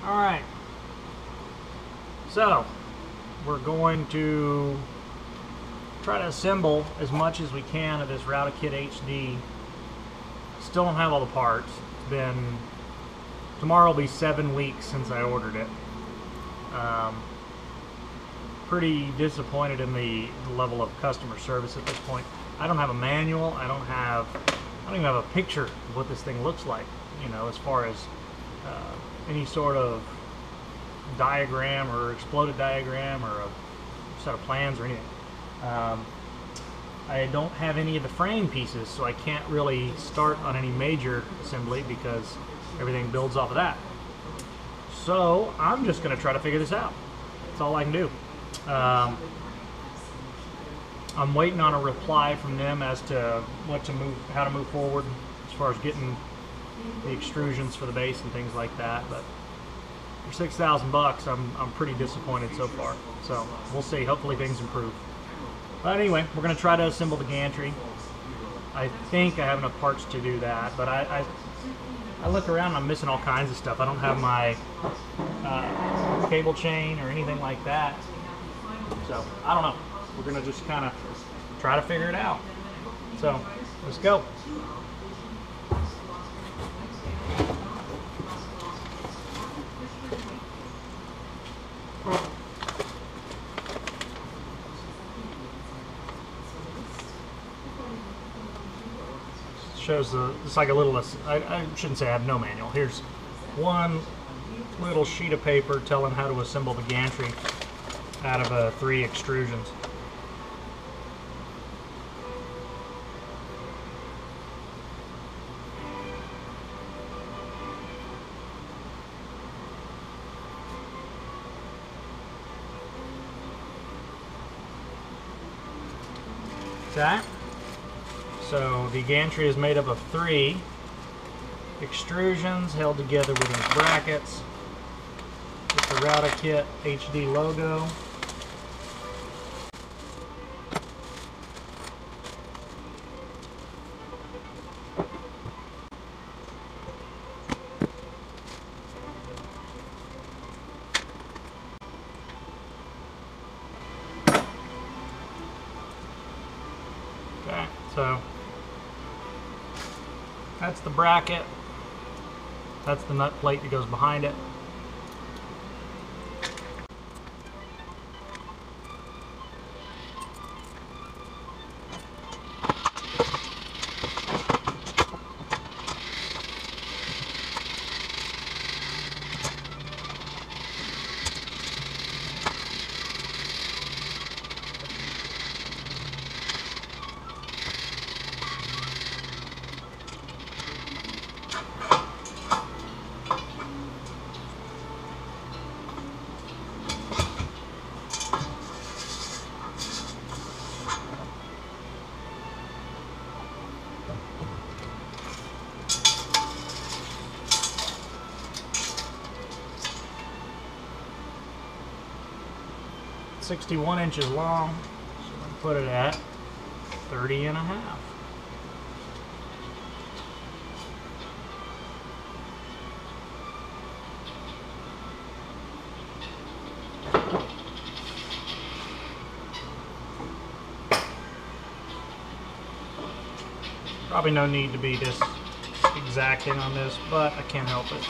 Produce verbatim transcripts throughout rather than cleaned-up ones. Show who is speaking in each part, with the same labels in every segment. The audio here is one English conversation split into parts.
Speaker 1: Alright, so we're going to try to assemble as much as we can of this Routakit H D. Still don't have all the parts. It's been, tomorrow will be seven weeks since I ordered it. Um, pretty disappointed in the, the level of customer service at this point. I don't have a manual. I don't have, I don't even have a picture of what this thing looks like, you know, as far as uh, any sort of diagram or exploded diagram or a set of plans or anything. Um, I don't have any of the frame pieces, so I can't really start on any major assembly because everything builds off of that. So I'm just going to try to figure this out. That's all I can do. Um, I'm waiting on a reply from them as to what to move, how to move forward as far as getting the extrusions for the base and things like that. But for six thousand bucks, I'm I'm pretty disappointed so far. So we'll see. Hopefully things improve. But anyway, we're going to try to assemble the gantry. I think I have enough parts to do that, but I I, I look around and I'm missing all kinds of stuff. I don't have my uh, cable chain or anything like that. So I don't know. We're going to just kind of try to figure it out. So let's go. Shows the, it's like a little, I, I shouldn't say I have no manual. Here's one little sheet of paper telling how to assemble the gantry out of uh, three extrusions. Okay. So the gantry is made up of three extrusions held together with these brackets with the Routakit H D logo. Okay, so that's the bracket. That's the nut plate that goes behind it. sixty-one inches long, so I'm going to put it at thirty and a half. Probably no need to be this exacting on this, but I can't help it.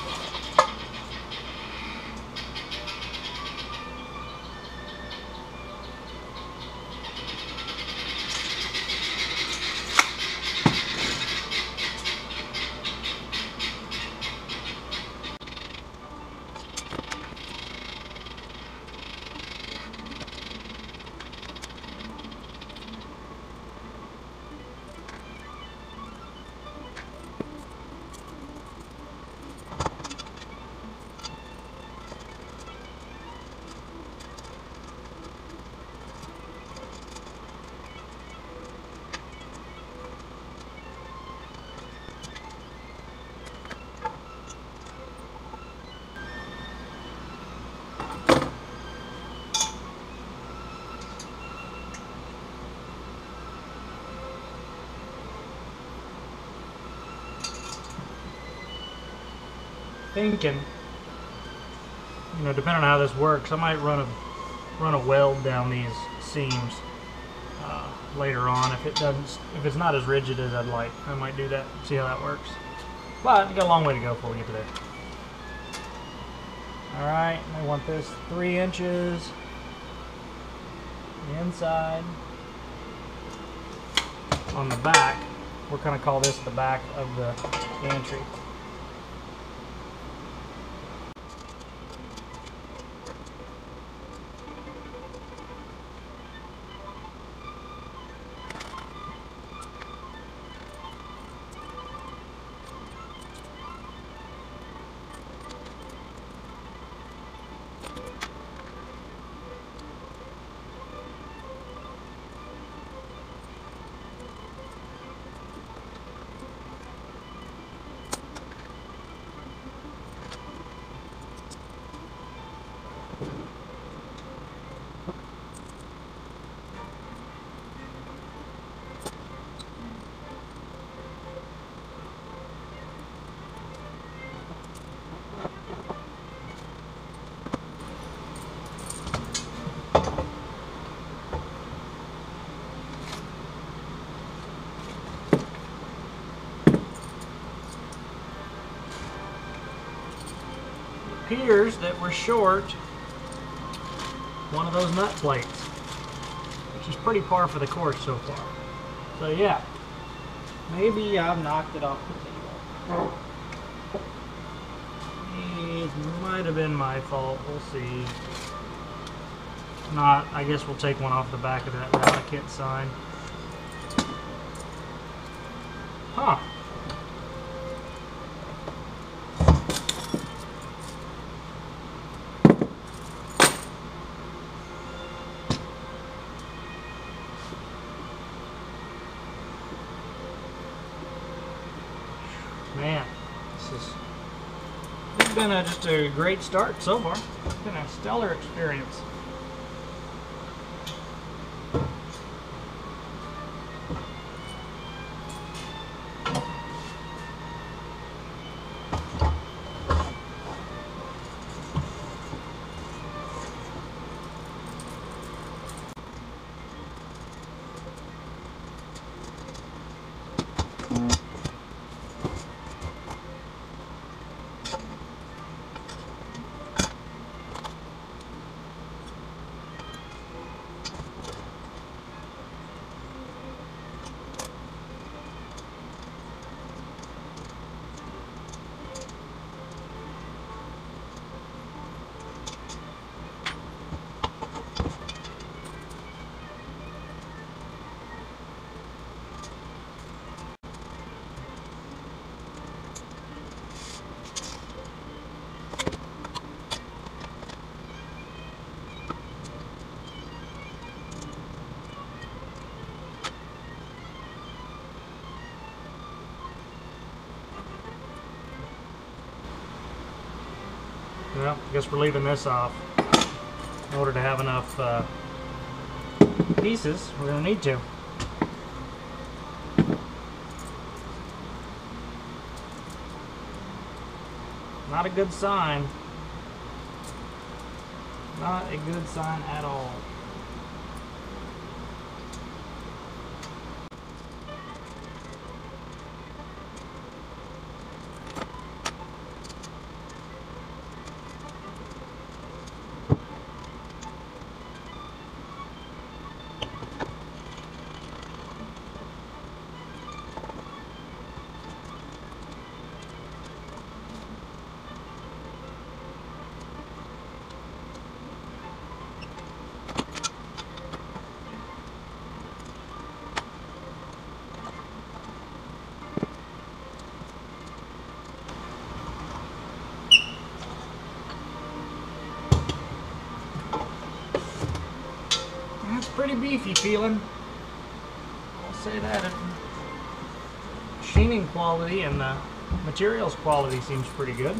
Speaker 1: thinking you know, depending on how this works, I might run a run a weld down these seams uh, later on. If it doesn't, if it's not as rigid as I'd like, I might do that. See how that works. But we got a long way to go before we get to there. All right, I want this three inches the inside. On the back, we're going to call this the back of the gantry. Appears that we're short one of those nut plates, which is pretty par for the course so far. So yeah, maybe I've knocked it off the table. It might have been my fault. We'll see. If not, I guess we'll take one off the back of that Routakit sign. Huh. Man, this is this has been a, just a great start so far. It's been a stellar experience. Well, I guess we're leaving this off. In order to have enough uh, pieces, we're going to need to. Not a good sign. Not a good sign at all. Pretty beefy feeling. I'll say that. Machining quality and the materials quality seems pretty good.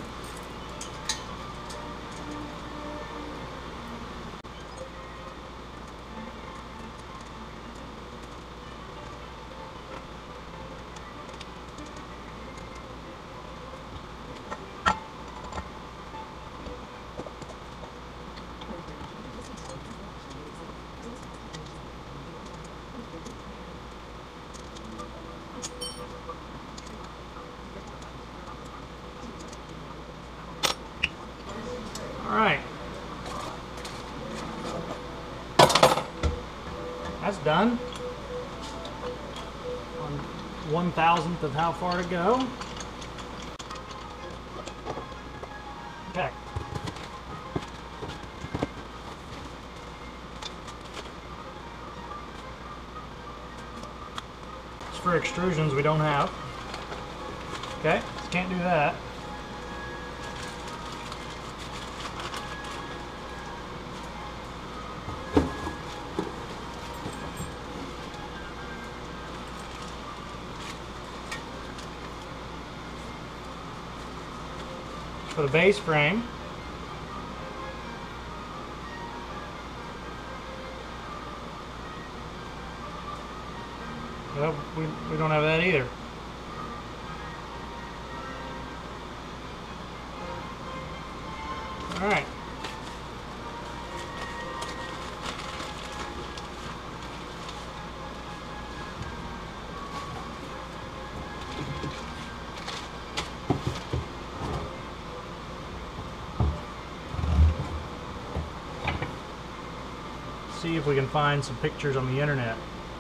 Speaker 1: Alright. That's done. On one thousandth of how far to go. Okay. It's for extrusions we don't have. Okay, can't do that. For the base frame, well, we, we don't have that either. All right. See if we can find some pictures on the internet.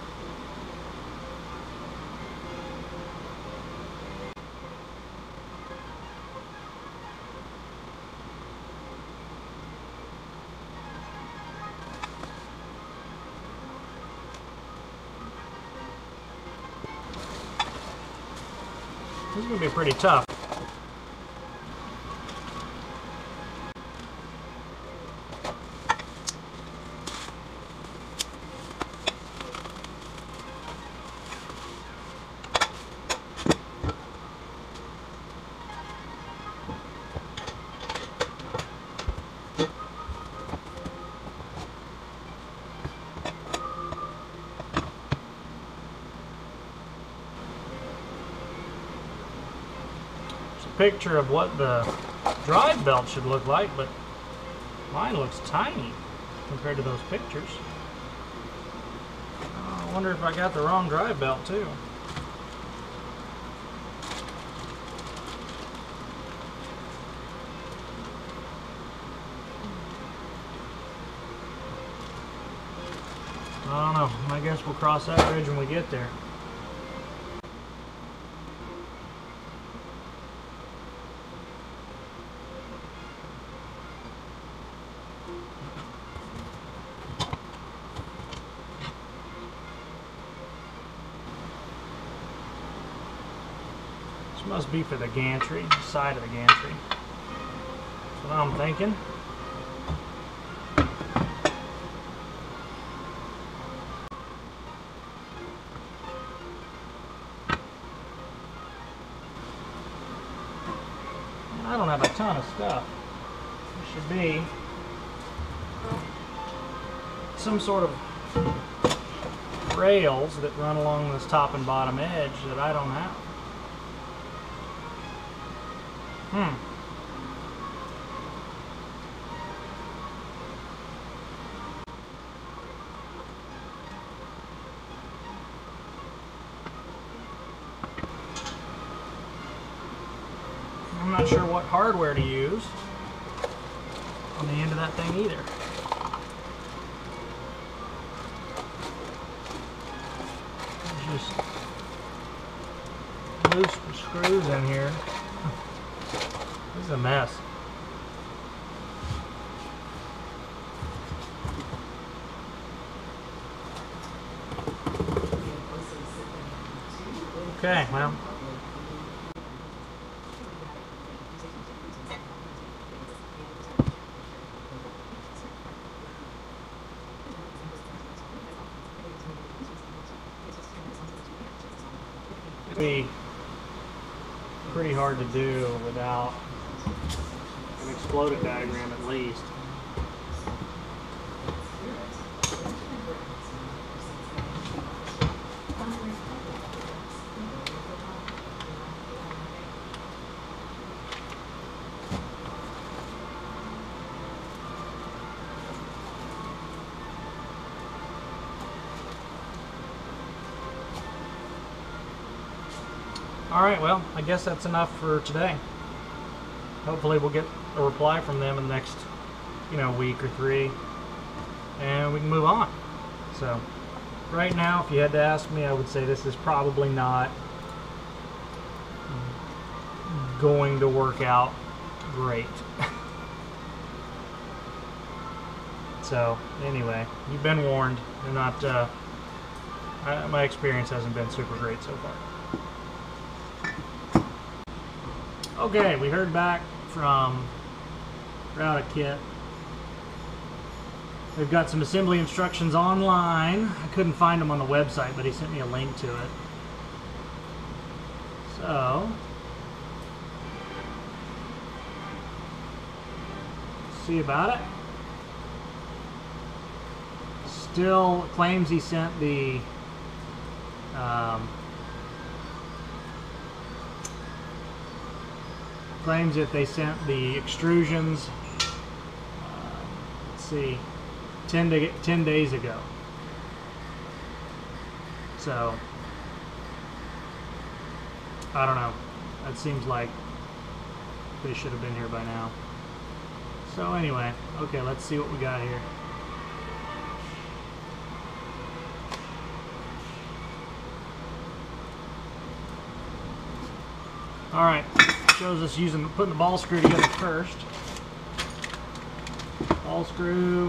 Speaker 1: This is going to be pretty tough. Picture of what the drive belt should look like, but mine looks tiny compared to those pictures. I wonder if I got the wrong drive belt too. I don't know. I guess we'll cross that bridge when we get there. Must be for the gantry, side of the gantry. That's what I'm thinking. I don't have a ton of stuff. There should be some sort of rails that run along this top and bottom edge that I don't have. Hmm. I'm not sure what hardware to use on the end of that thing either. There's just loose screws in here. This is a mess. Okay, well. It'd be pretty hard to do without an exploded diagram at least. Alright, well, I guess that's enough for today. Hopefully we'll get a reply from them in the next you know, week or three, and we can move on. So right now, if you had to ask me, I would say this is probably not going to work out great. So anyway, you've been warned. They're not. Uh, I, my experience hasn't been super great so far. Okay, we heard back from Routakit. They've got some assembly instructions online. I couldn't find them on the website, but he sent me a link to it. So, see about it. Still claims he sent the um, claims that they sent the extrusions. Uh, let's see. ten, to, ten days ago. So, I don't know. That seems like they should have been here by now. So anyway, okay, let's see what we got here. Alright, shows us using putting the ball screw together first. Ball screw.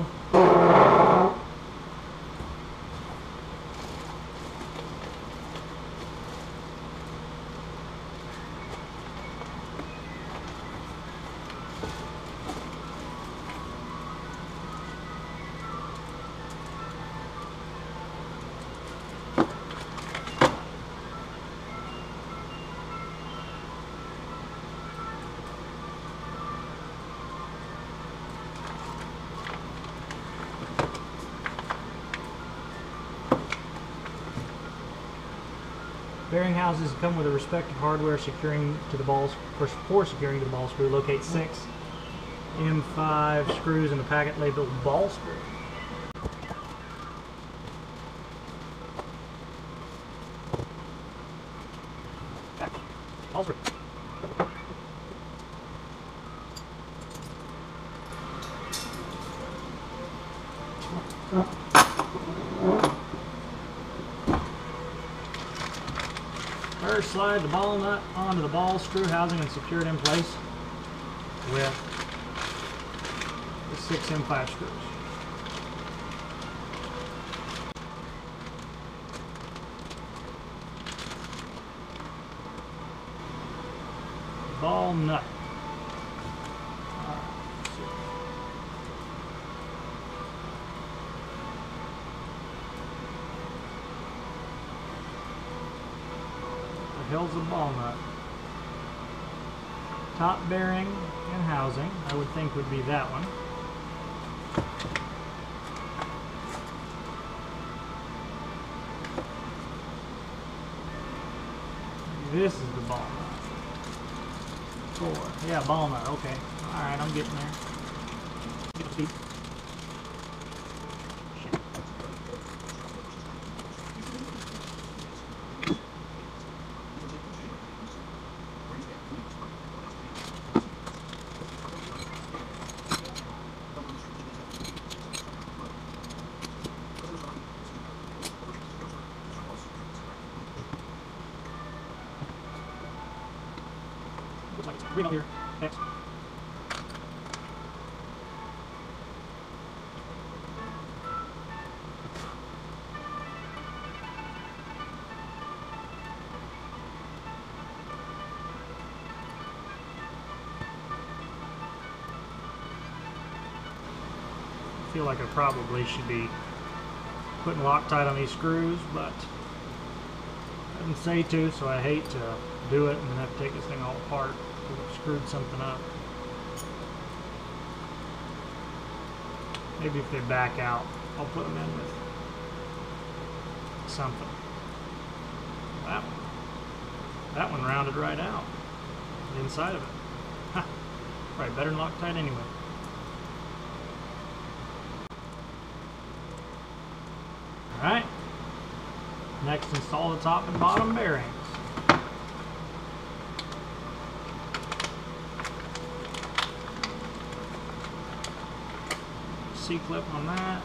Speaker 1: Bearing houses come with a respective hardware securing to the balls for, for securing to the ball screw. Locate six M five screws in the packet labeled ball screw. Ball screw. First, slide the ball nut onto the ball screw housing and secure it in place with the six M five screws. Ball nut. Hell's the ball nut. Top bearing and housing, I would think would be that one. This is the ball nut. Four. Yeah, ball nut. Okay. Alright, I'm getting there. Get the feet. Looks like it's green up here. Next. I feel like I probably should be putting Loctite on these screws, but I didn't say to, so I hate to do it and then have to take this thing all apart because I've screwed something up. Maybe if they back out, I'll put them in with something. That one, that one rounded right out, the inside of it. Ha! Probably better than Loctite anyway. Alright, next install the top and bottom bearings. C-clip on that.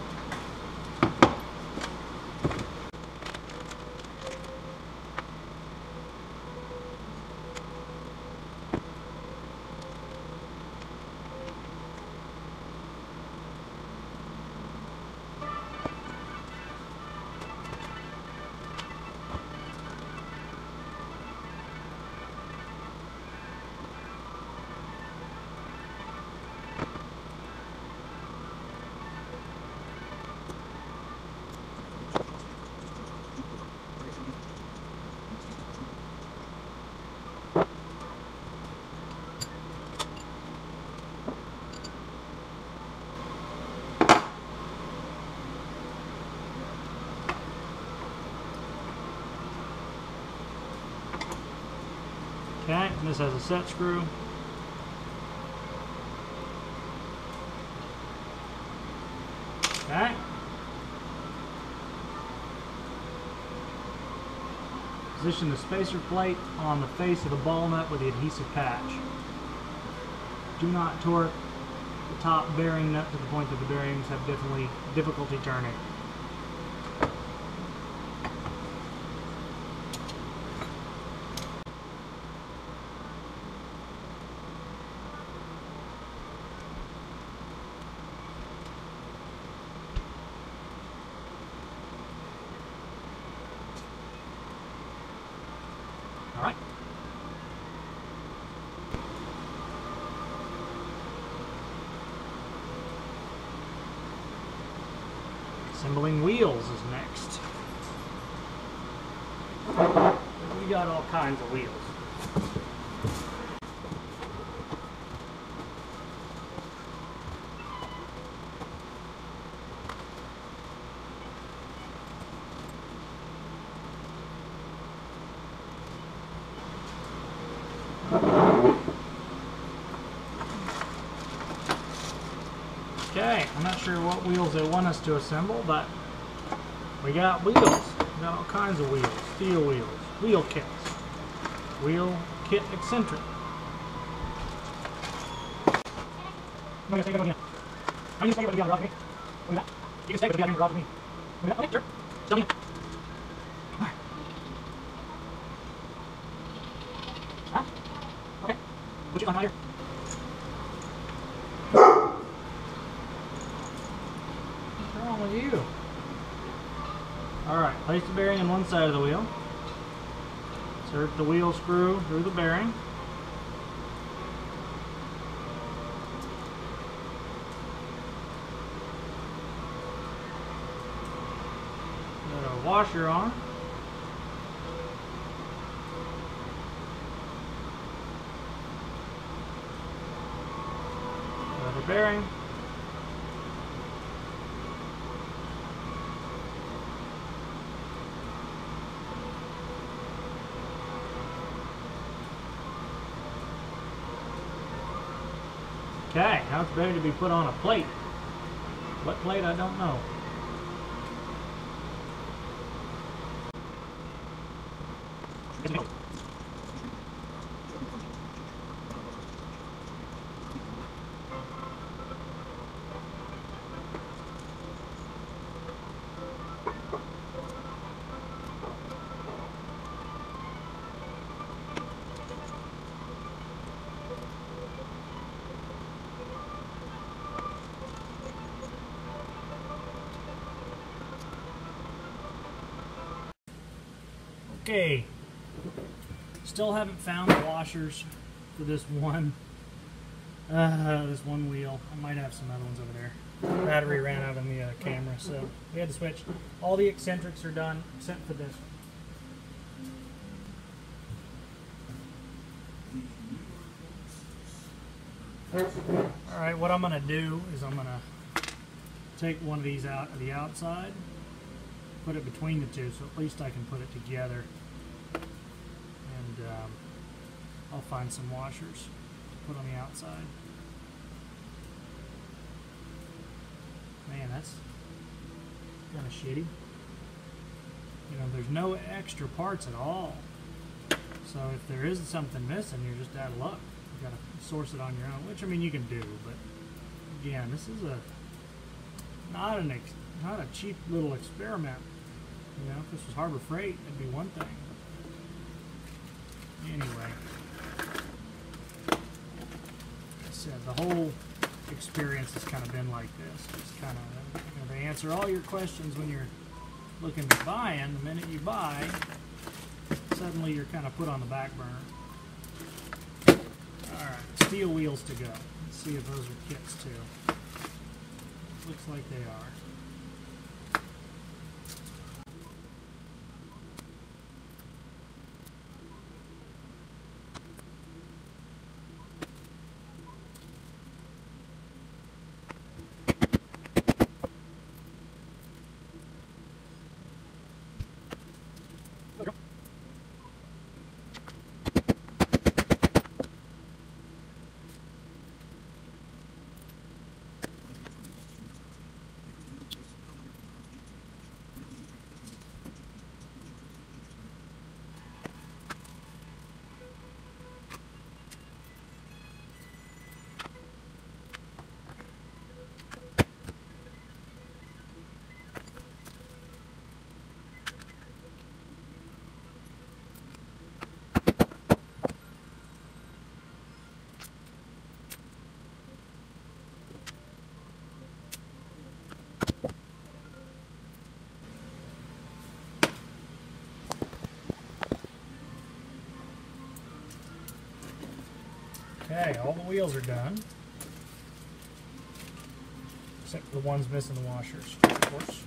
Speaker 1: Okay, and this has a set screw. Okay. Position the spacer plate on the face of the ball nut with the adhesive patch. Do not torque the top bearing nut to the point that the bearings have definitely difficulty turning. All right. Assembling wheels is next. We got all kinds of wheels. Okay, I'm not sure what wheels they want us to assemble, but we got wheels. We got all kinds of wheels. Steel wheels, wheel kits, wheel kit eccentric. I'm going to take it again. I'm going to take it again, Roger. You can take it again, Roger. Okay, sure. Tell me. Huh? Okay. Put you on higher. You. Alright, place the bearing on one side of the wheel. Insert the wheel screw through the bearing. Got a washer on. Another bearing. Okay, now it's ready to be put on a plate. What plate, I don't know. Okay, still haven't found the washers for this one, uh, this one wheel. I might have some other ones over there. The battery ran out on the uh, camera, so we had to switch. All the eccentrics are done except for this one. All right, what I'm going to do is I'm going to take one of these out of the outside, put it between the two, so at least I can put it together. And um, I'll find some washers to put on the outside. Man, that's kind of shitty. You know, there's no extra parts at all. So if there is something missing, you're just out of luck. You gotta source it on your own, which I mean you can do, but again, this is a not an ex not a cheap little experiment. You know, if this was Harbor Freight, it'd be one thing. Anyway, like I said, the whole experience has kind of been like this. It's kind of, you know, they answer all your questions when you're looking to buy in. The minute you buy, suddenly you're kind of put on the back burner. Alright, steel wheels to go. Let's see if those are kits too. Looks like they are. Okay, all the wheels are done. Except for the ones missing the washers, of course.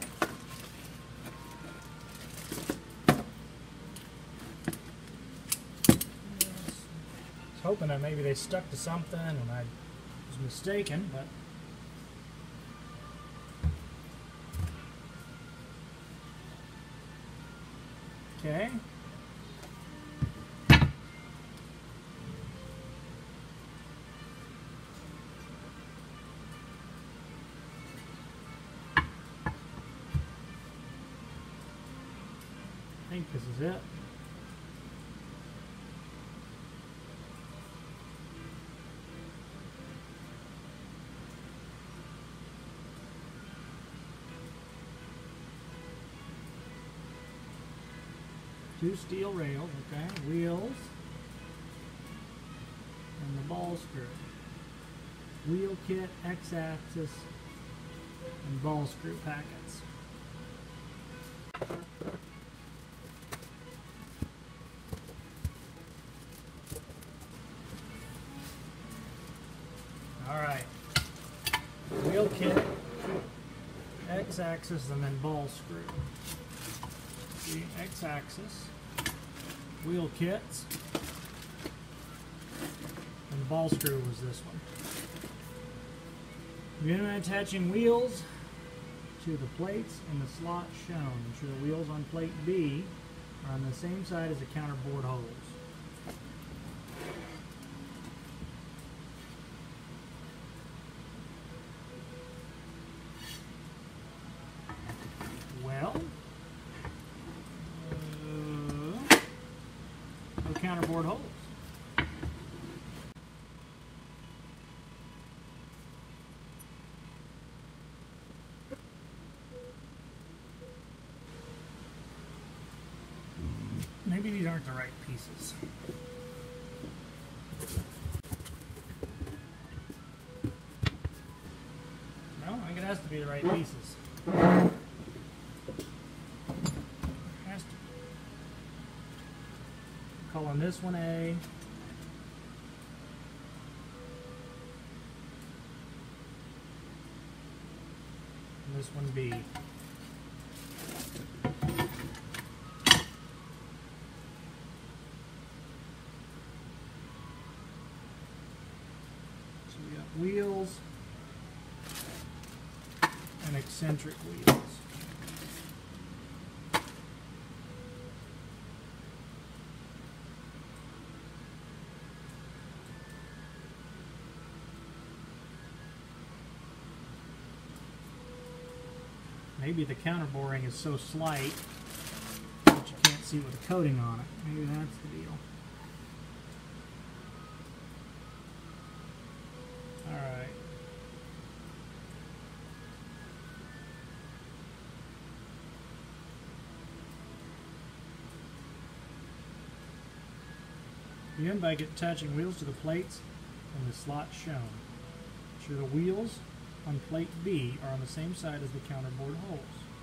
Speaker 1: I was hoping that maybe they stuck to something and I was mistaken, but okay. I think this is it. Two steel rails, okay, wheels, and the ball screw. Wheel kit, X-axis, and ball screw packets. Alright, wheel kit, X-axis, and then ball screw. The X-axis, wheel kits, and the ball screw was this one. You're going to be attaching wheels to the plates in the slot shown. Ensure the wheels on plate B are on the same side as the counterboard holes. Well, uh, no counterboard holes. Maybe these aren't the right pieces. No, I think it has to be the right pieces. Has to. Calling this one A. And this one B. Wheels and eccentric wheels. Maybe the counterboring is so slight that you can't see with the coating on it. Maybe that's the deal. Begin by get attaching wheels to the plates in the slot shown. Ensure the wheels on plate B are on the same side as the counterboard holes.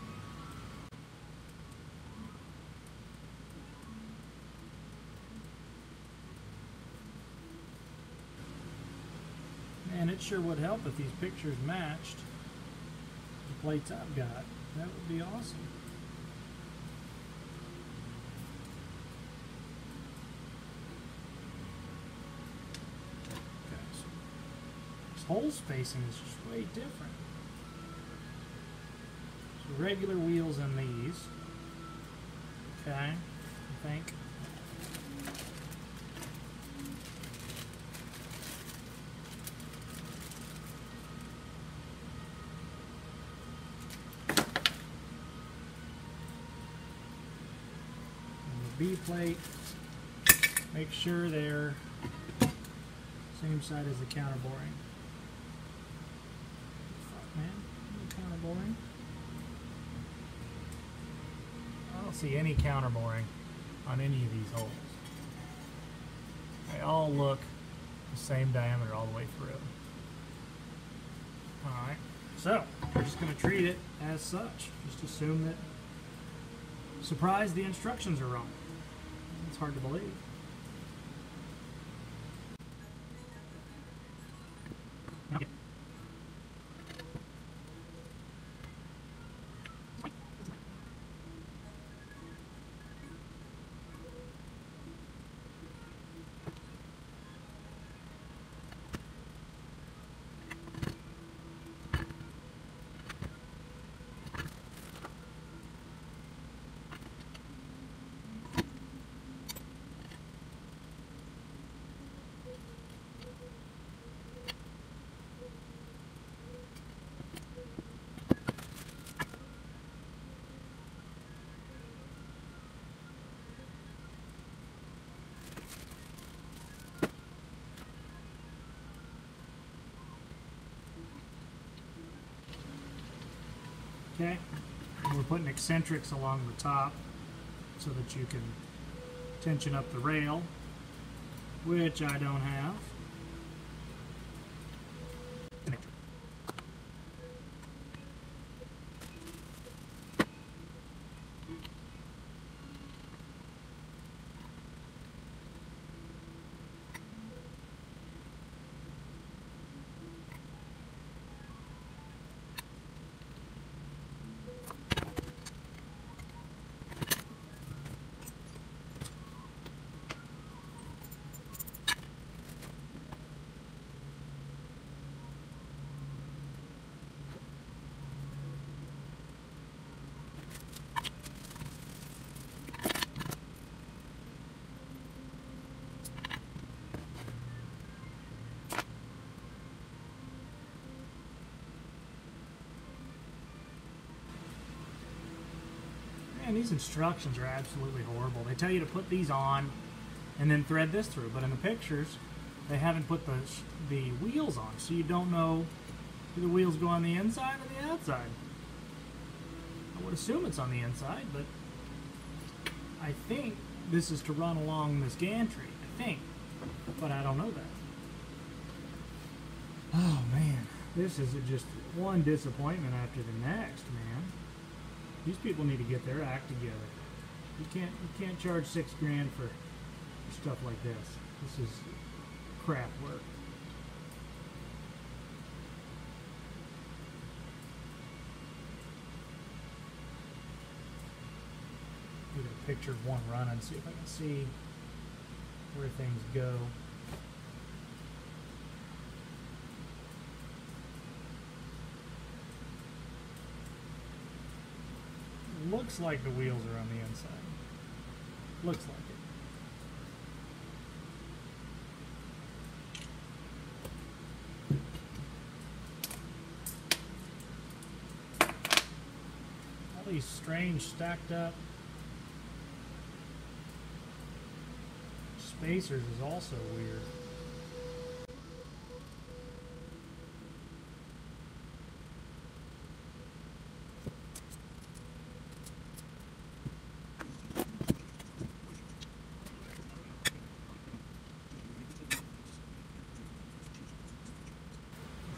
Speaker 1: Man, it sure would help if these pictures matched the plates I've got. That would be awesome. Okay, so this hole spacing is just way different. So regular wheels in these. Okay, I think. B plate, make sure they're same side as the counterboring. Fuck, man, counterboring. I don't see any counterboring on any of these holes. They all look the same diameter all the way through. Alright, so we're just going to treat it as such. Just assume that, surprise, the instructions are wrong. It's hard to believe. Okay. Okay, and we're putting eccentrics along the top so that you can tension up the rail, which I don't have. Man, these instructions are absolutely horrible. They tell you to put these on and then thread this through, but in the pictures they haven't put the, the wheels on, so you don't know do the wheels go on the inside or the outside. I would assume it's on the inside, but I think this is to run along this gantry, I think, but I don't know that. Oh man, this is just one disappointment after the next, man. These people need to get their act together. You can't you can't charge six grand for stuff like this. This is crap work. Get a picture of one running, see if I can see where things go. Looks like the wheels are on the inside. Looks like it. All these strange stacked up spacers is also weird.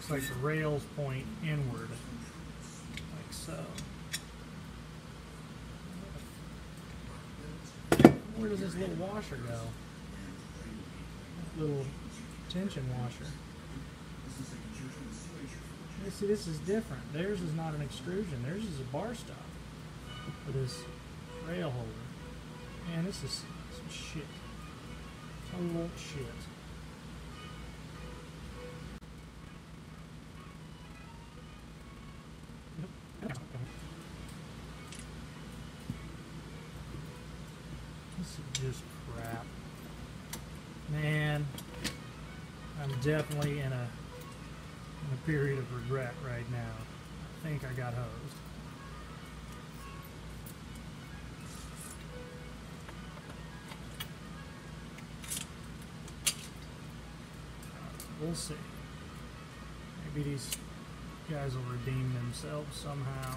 Speaker 1: Looks like the rails point inward, like so. Where does this little washer go? This little tension washer. You see, this is different. Theirs is not an extrusion. Theirs is a bar stop for this rail holder. Man, this is some shit. Total shit. This is just crap. Man, I'm definitely in a, in a period of regret right now. I think I got hosed. We'll see. Maybe these guys will redeem themselves somehow.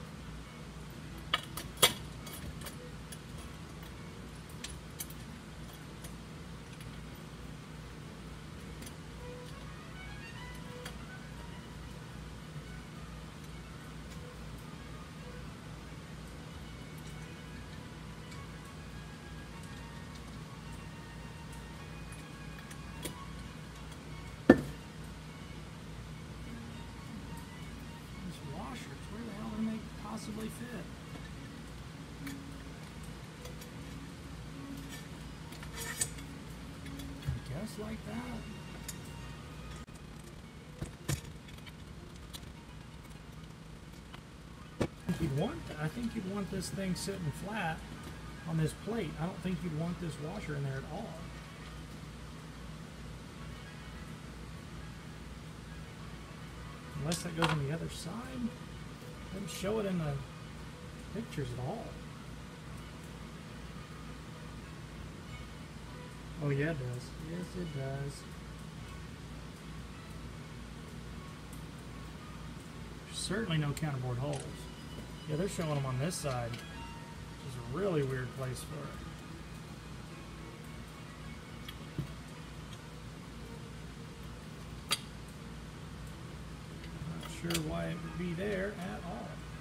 Speaker 1: Possibly fit. I guess like that. I think you'd want, I think you'd want this thing sitting flat on this plate. I don't think you'd want this washer in there at all. Unless that goes on the other side. Doesn't show it in the pictures at all. Oh yeah, it does. Yes, it does. There's certainly no counterboard holes. Yeah, they're showing them on this side, which is a really weird place for it. Sure why it would be there at all.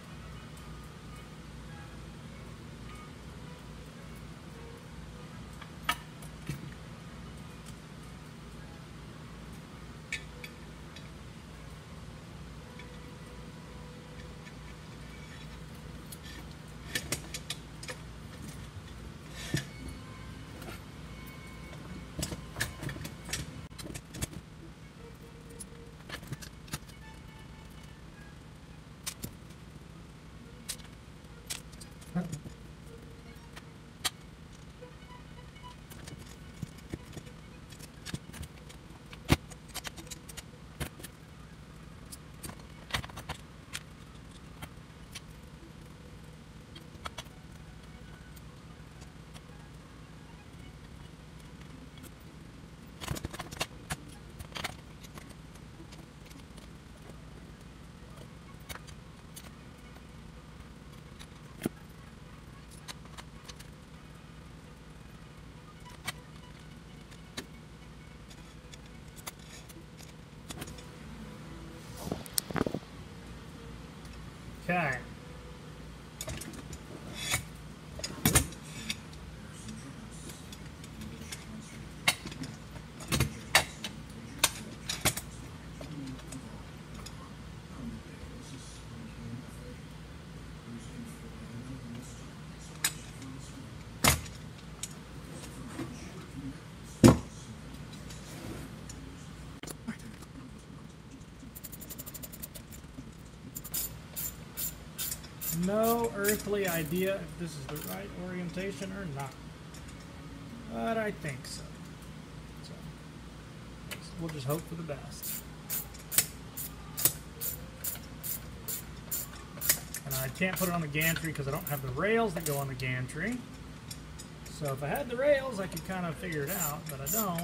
Speaker 1: Okay. No earthly idea if this is the right orientation or not, but I think so. So we'll just hope for the best. And I can't put it on the gantry because I don't have the rails that go on the gantry. So if I had the rails, I could kind of figure it out, but I don't.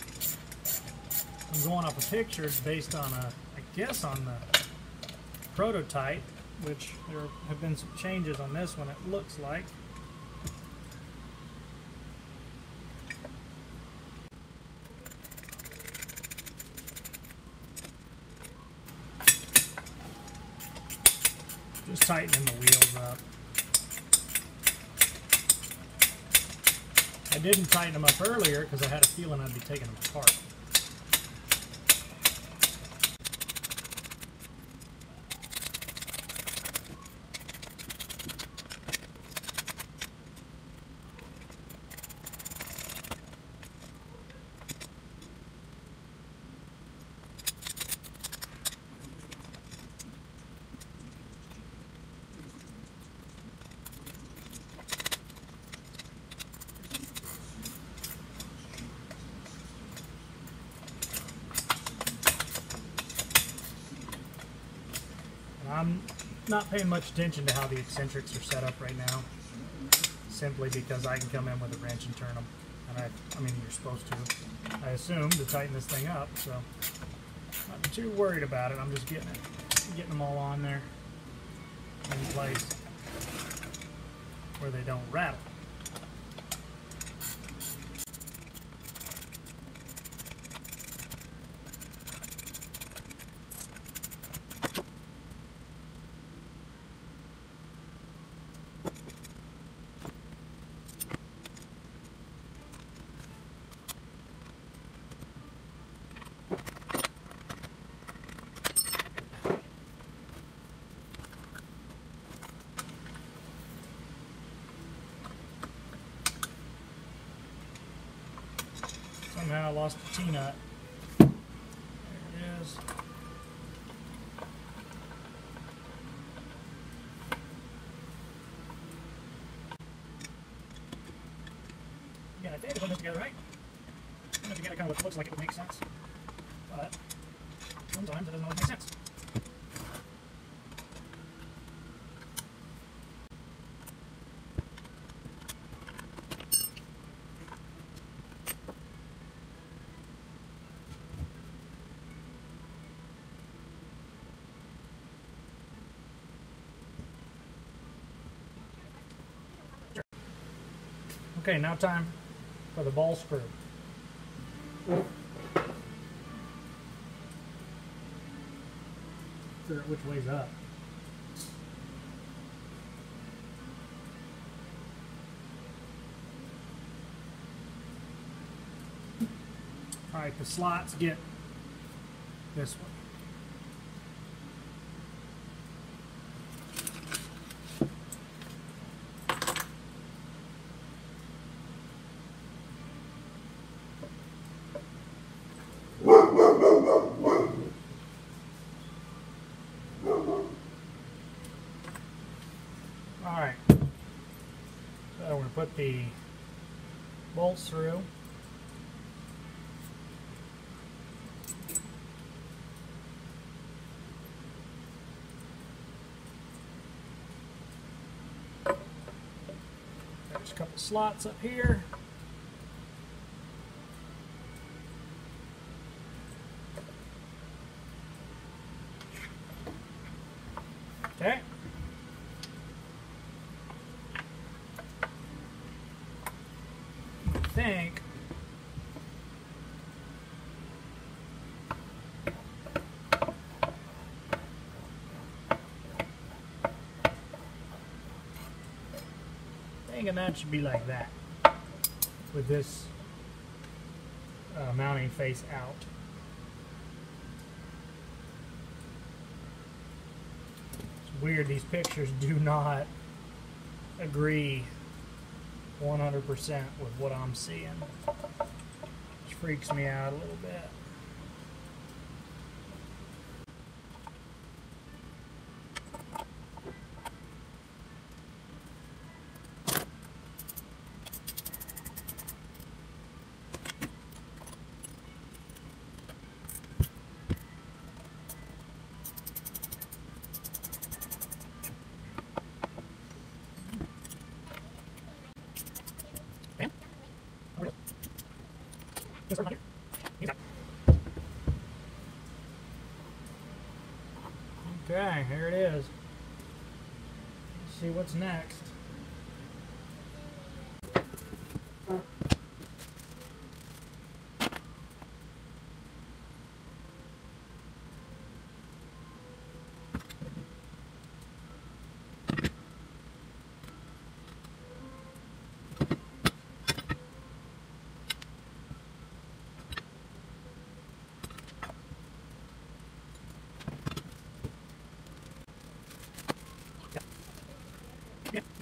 Speaker 1: I'm going off of pictures based on a, I guess on the prototype, which there have been some changes on this one, it looks like. Just tightening the wheels up. I didn't tighten them up earlier because I had a feeling I'd be taking them apart. I'm not paying much attention to how the eccentrics are set up right now, simply because I can come in with a wrench and turn them. And I, I mean, you're supposed to, I assume, to tighten this thing up, so I'm not too worried about it. I'm just getting it, getting them all on there in place where they don't rattle. Somehow I lost the T-nut. There it is. Again, I think I put this together right. Put it together kind of what looks like it would make sense. But sometimes it doesn't always make sense. Okay, now time for the ball screw. Figure out which way's up. Alright, the slots get this one. Alright, so we're going to put the bolts through. There's a couple slots up here. Okay. I think thinking that should be like that with this uh, mounting face out. Weird, these pictures do not agree one hundred percent with what I'm seeing, which freaks me out a little bit. Okay, here it is. Let's see what's next.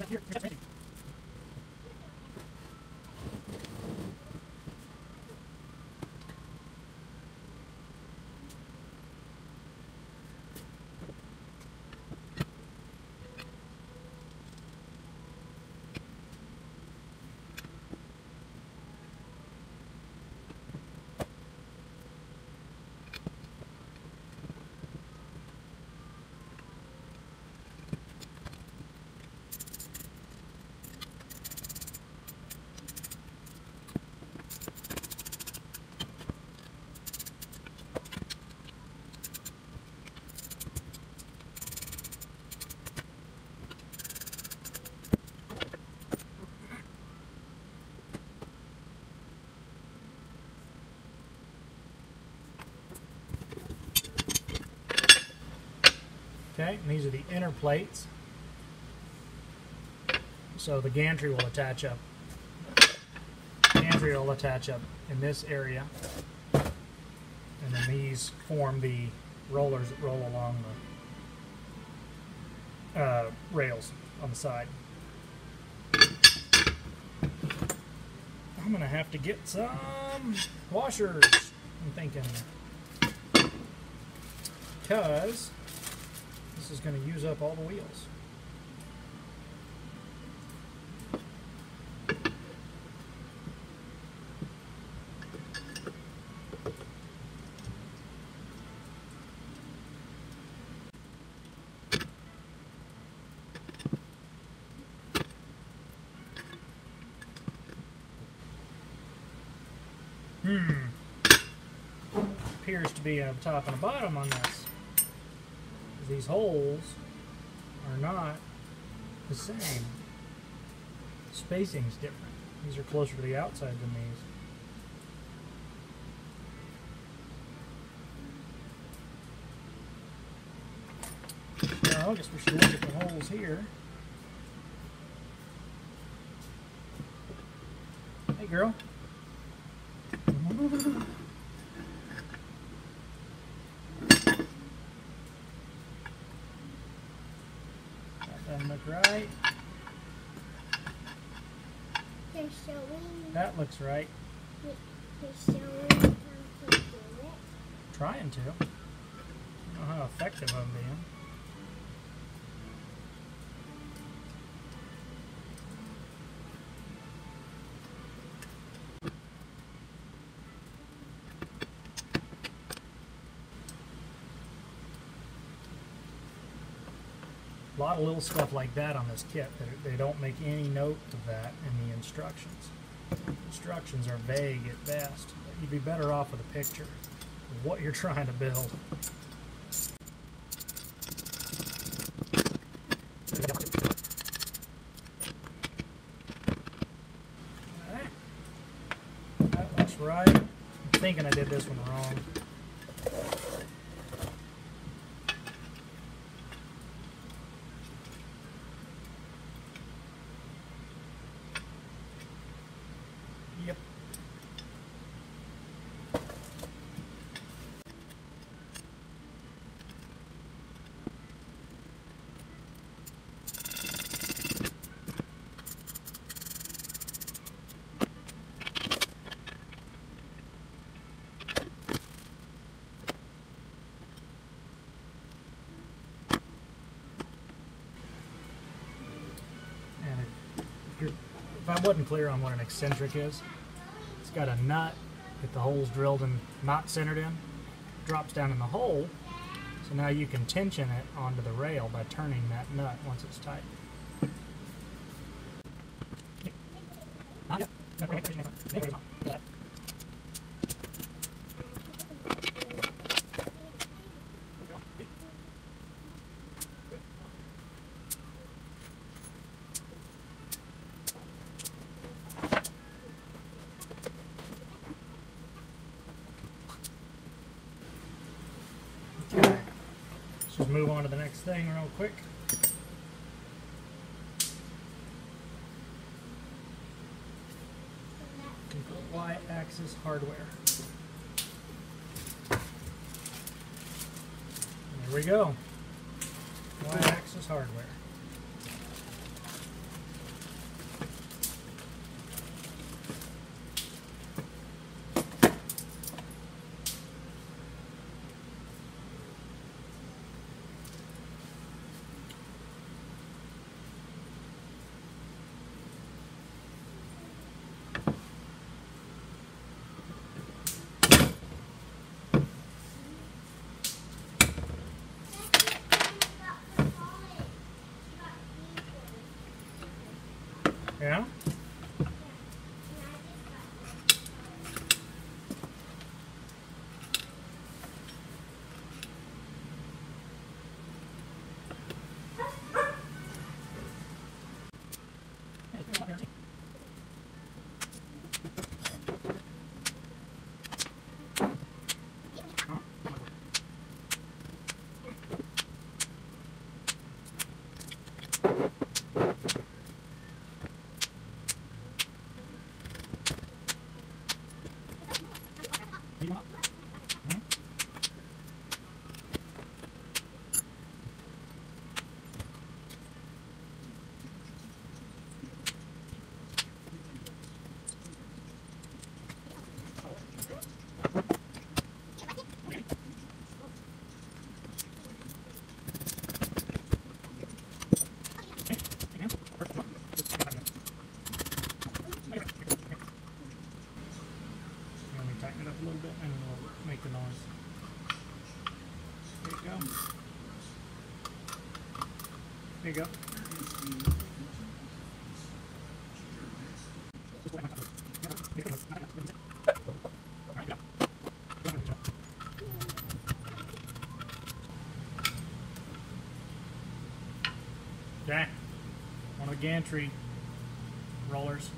Speaker 1: Okay, and these are the inner plates. So the gantry will attach up. Gantry will attach up in this area, and then these form the rollers that roll along the uh, rails on the side. I'm gonna have to get some washers, I'm thinking, because this is going to use up all the wheels. Hmm. Appears to be a top and a bottom on this. These holes are not the same. Spacing's different. These are closer to the outside than these. Well, I guess we should look at the holes here. Hey, girl. Doesn't look right.
Speaker 2: They're showing.
Speaker 1: That looks right.
Speaker 2: They're showing how to do it.
Speaker 1: Trying to. I don't know how effective I'm being. A lot of little stuff like that on this kit. They don't make any note of that in the instructions. Instructions are vague at best. You'd be better off with a picture of what you're trying to build. Alright. That looks right. I'm thinking I did this one wrong. Yep. And if, you're, if I wasn't clear on what an eccentric is, it's got a nut that the hole's drilled and not centered in, drops down in the hole, so now you can tension it onto the rail by turning that nut once it's tight. Okay, let's just move on to the next thing real quick. Y-axis hardware. There we go. Y-axis hardware. Yeah? Let me tighten it up a little bit and we'll make the noise. There you go. There you go. Okay, one of the gantry rollers.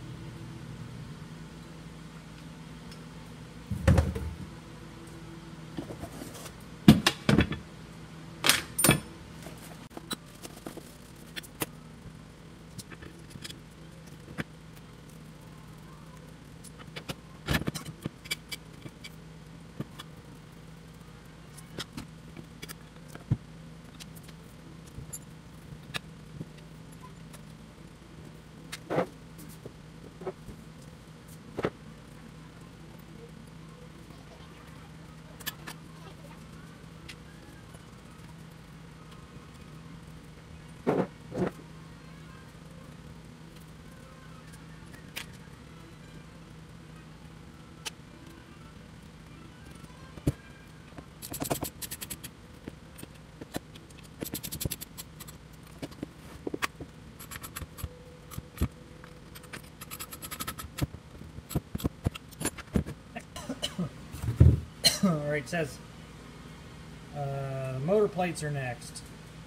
Speaker 1: Alright, it says uh, the motor plates are next.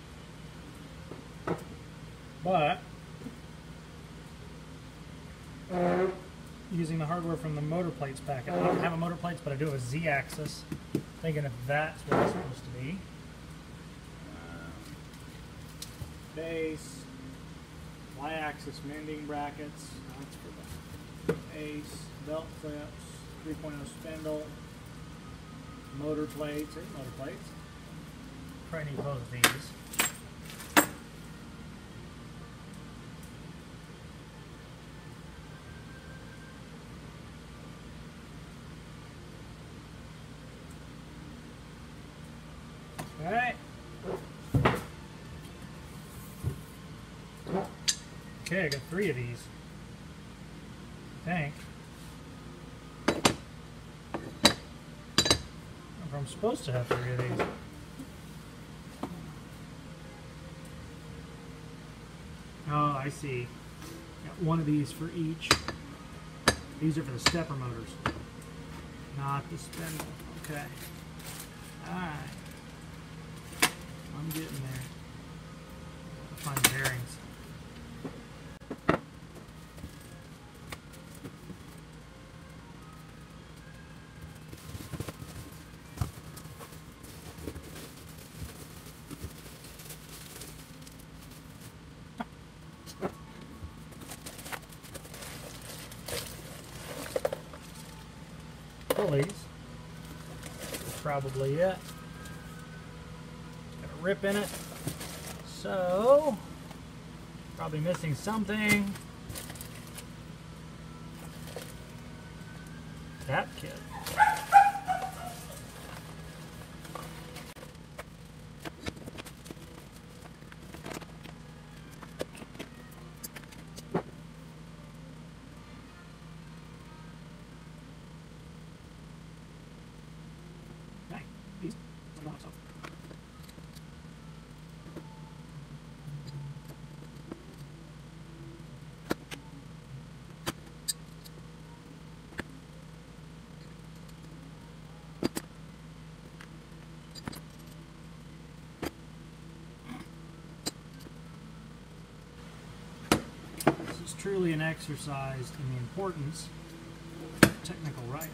Speaker 1: But using the hardware from the motor plates packet. I don't have a motor plates, but I do have a Z-axis. Thinking if that's what it's supposed to be. Base, Y-axis mending brackets. That's for the base, belt clips, three point oh spindle. Motor plates, there's motor plates. Probably need both of these. Alright. Okay, I got three of these. I think. I'm supposed to have three of these. Oh, I see. Got one of these for each. These are for the stepper motors, not the spindle. Okay. Alright. I'm getting there. I'll find the bearings. Pulleys. Probably it. Got a rip in it. So, probably missing something. That kit. it's truly an exercise in the importance of technical writing.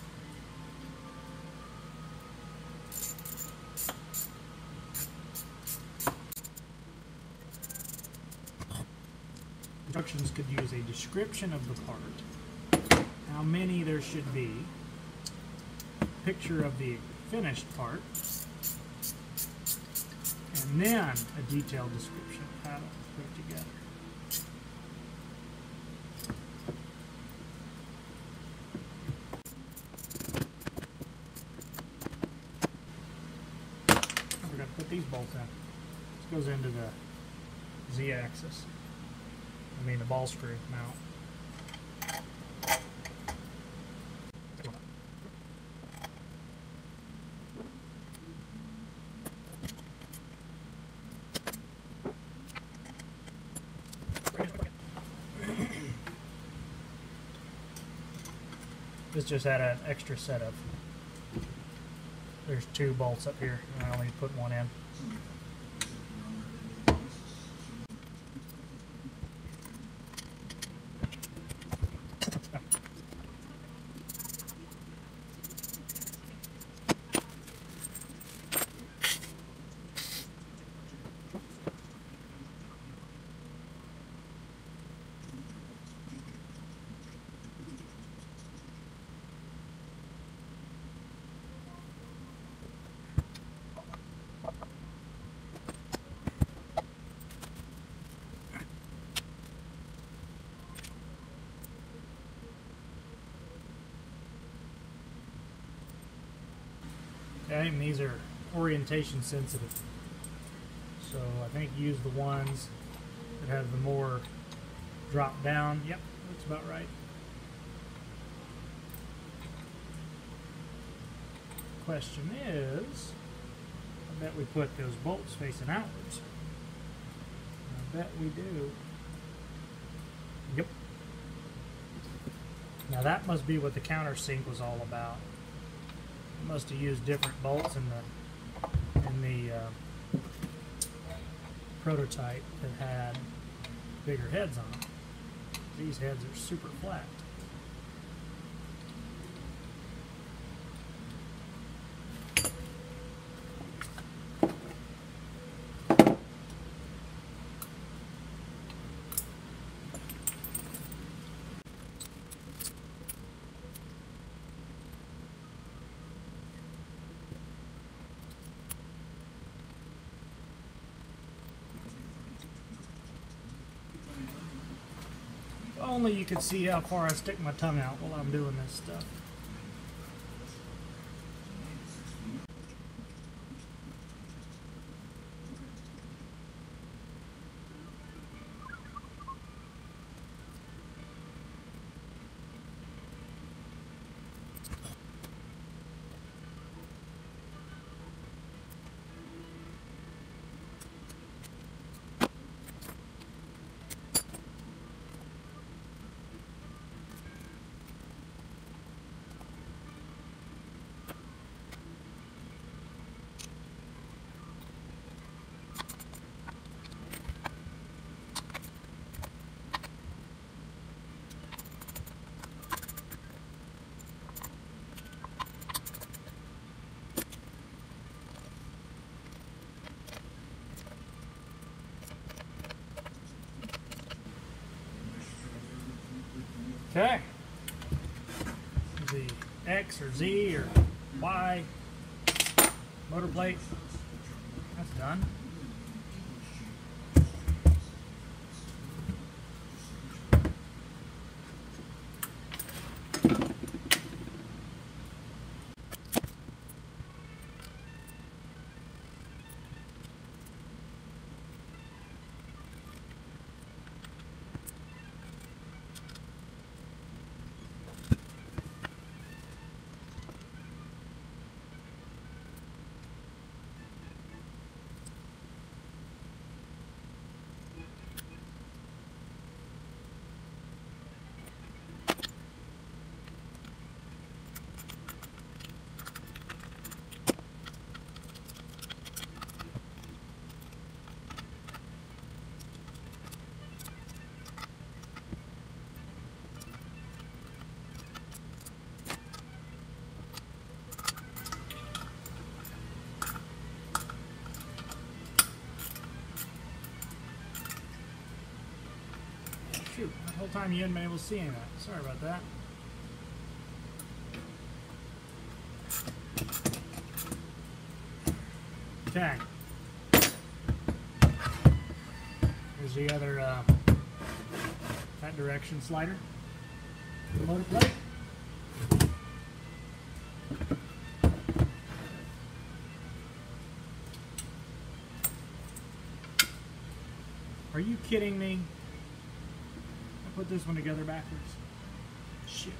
Speaker 1: Instructions could use a description of the part, how many there should be, picture of the finished part, and then a detailed description of how to put it together. I forgot to put these bolts in. This goes into the Z-axis. I mean the ball screw mount. This just had an extra set of, there's two bolts up here, and I only put one in. Okay, and these are orientation sensitive. So I think use the ones that have the more drop down. Yep, that's about right. Question is, I bet we put those bolts facing outwards. I bet we do. Yep. Now that must be what the countersink was all about. Must have used different bolts in the in the uh, prototype that had bigger heads on them. These heads are super flat. Only you could see how far I stick my tongue out while I'm doing this stuff. Okay, the X or Z or Y motor plate, that's done. shoot, that whole time you hadn't been able to see any of that. Sorry about that. Okay. Here's the other uh, that direction slider. The motor plate. Are you kidding me? I put this one together backwards. Shit.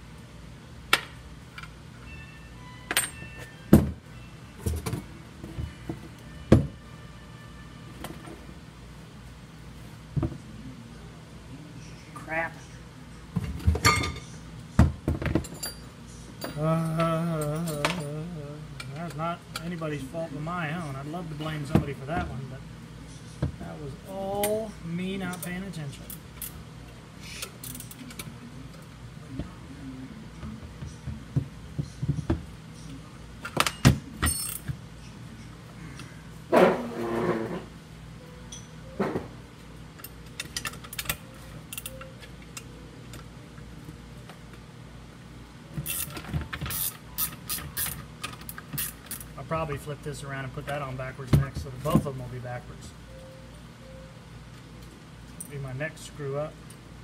Speaker 1: Crap. Uh, that's not anybody's fault but my own. I'd love to blame somebody for that one, but that was all me not paying attention. Shit. I'll probably flip this around and put that on backwards next, so that both of them will be backwards. Be my next screw up.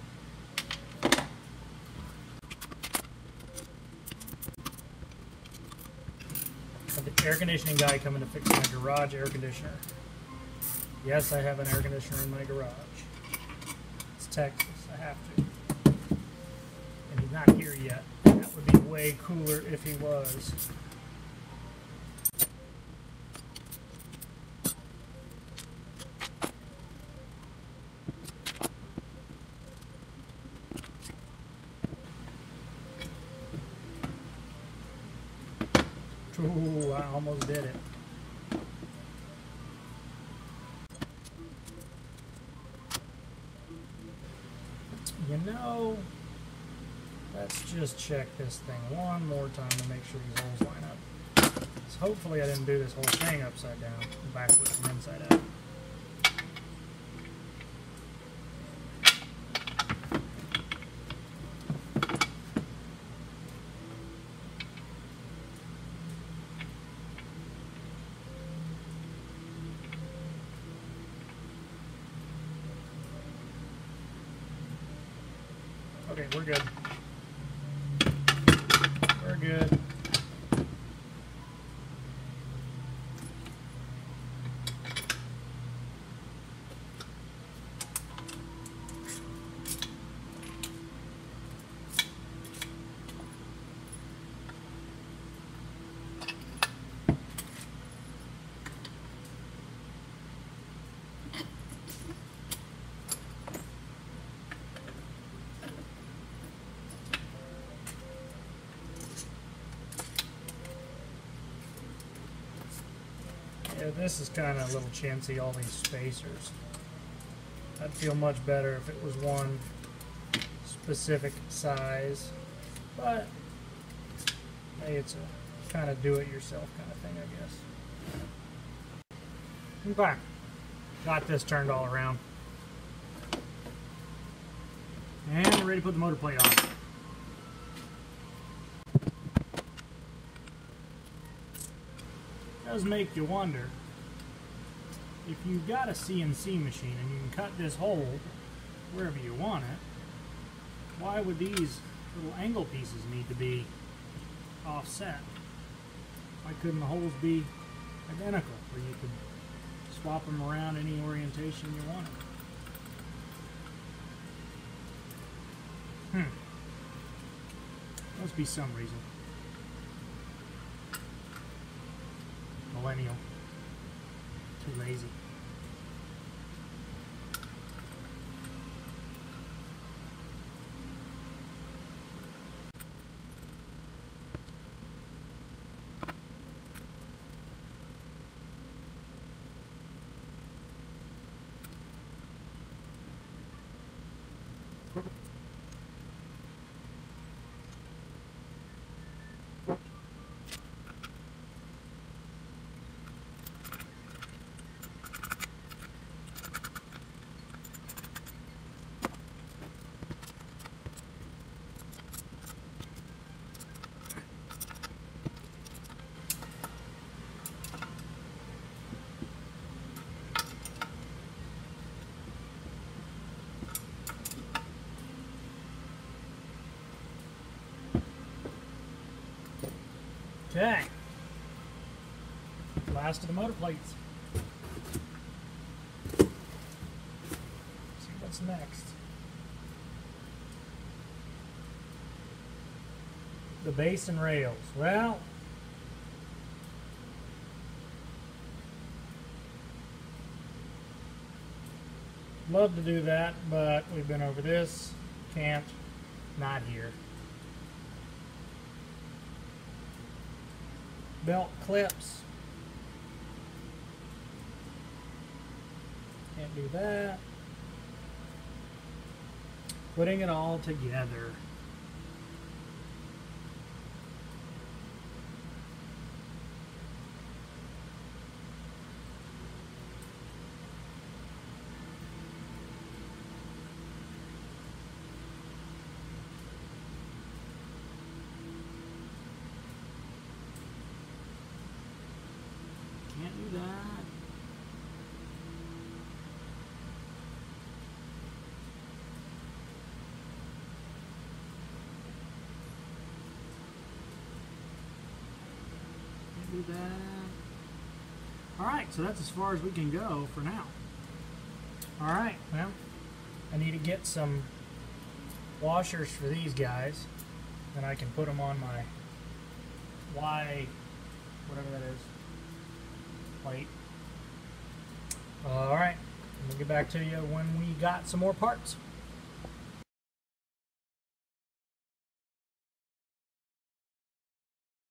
Speaker 1: Have the air conditioning guy coming to fix my garage air conditioner. Yes, I have an air conditioner in my garage. It's Texas, I have to. And he's not here yet. That would be way cooler if he was. Ooh, I almost did it. You know, let's just check this thing one more time to make sure these holes line up. So hopefully I didn't do this whole thing upside down, backwards and inside out. Okay, we're good. We're good. Yeah, this is kind of a little chintzy, all these spacers. I'd feel much better if it was one specific size, but hey, it's a kind of do-it-yourself kind of thing, I guess. Okay, got this turned all around. And we're ready to put the motor plate on. Does make you wonder, if you've got a C N C machine and you can cut this hole wherever you want it, why would these little angle pieces need to be offset? Why couldn't the holes be identical, where you could swap them around any orientation you wanted? Hmm. Must be some reason. Millennial. Too lazy. Okay. Last of the motor plates. See what's next. The base and rails. Well, love to do that, but we've been over this. Can't. Not here. Belt clips. Can't do that. Putting it all together. Can't do that. Can't do that. Alright, so that's as far as we can go for now. Alright, well, I need to get some washers for these guys. Then I can put them on my Y, whatever that is. Plate. Alright, we'll get back to you when we got some more parts.